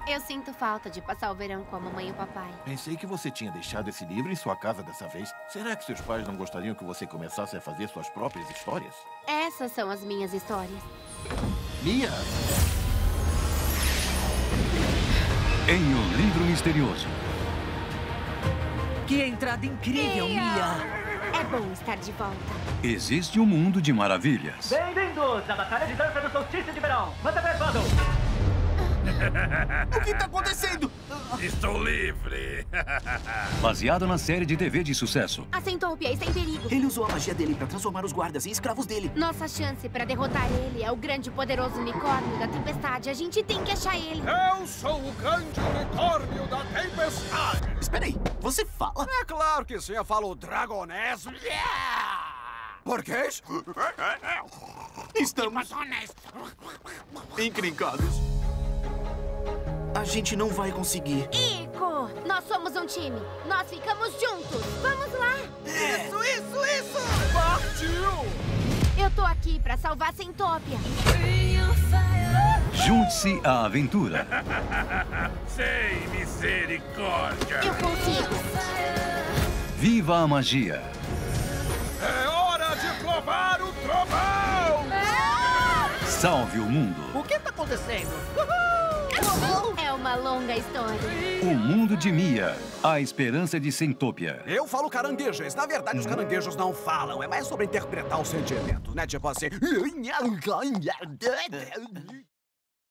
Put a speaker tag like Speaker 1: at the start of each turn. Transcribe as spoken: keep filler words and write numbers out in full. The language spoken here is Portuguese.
Speaker 1: Eu sinto falta de passar o verão com a mamãe e o papai.
Speaker 2: Pensei que você tinha deixado esse livro em sua casa dessa vez. Será que seus pais não gostariam que você começasse a fazer suas próprias histórias?
Speaker 1: Essas são as minhas histórias.
Speaker 2: Mia!
Speaker 3: Em O Livro Misterioso.
Speaker 4: Que entrada incrível, Mia!
Speaker 1: É bom estar de volta.
Speaker 3: Existe um mundo de maravilhas.
Speaker 5: Bem-vindos à Batalha de Dança do Solstício de Verão. Manda ver, Bundle!
Speaker 6: O que tá acontecendo?
Speaker 7: Estou livre!
Speaker 3: Baseado na série de T V de sucesso.
Speaker 1: A Centopia está em perigo.
Speaker 6: Ele usou a magia dele pra transformar os guardas em escravos dele.
Speaker 1: Nossa chance para derrotar ele é o grande e poderoso unicórnio da tempestade. A gente tem que achar ele.
Speaker 7: Eu sou o grande unicórnio da tempestade!
Speaker 6: Espera aí, você fala?
Speaker 7: É claro que sim, eu falo dragonês. Porquês?
Speaker 6: Estamos encrencados. A gente não vai conseguir.
Speaker 1: Ico! Nós somos um time. Nós ficamos juntos. Vamos lá.
Speaker 7: Isso, isso, isso! Partiu!
Speaker 1: Eu tô aqui pra salvar a Centopia.
Speaker 3: Junte-se à aventura.
Speaker 7: Sem misericórdia!
Speaker 1: Eu consigo.
Speaker 3: Viva a magia.
Speaker 7: É hora de provar o trovão!
Speaker 3: Salve o mundo.
Speaker 4: O que tá acontecendo?
Speaker 1: É uma longa história.
Speaker 3: O mundo de Mia. A esperança de Centopia.
Speaker 7: Eu falo caranguejos. Na verdade, os caranguejos não falam. É mais sobre interpretar os sentimentos, né? Tipo assim...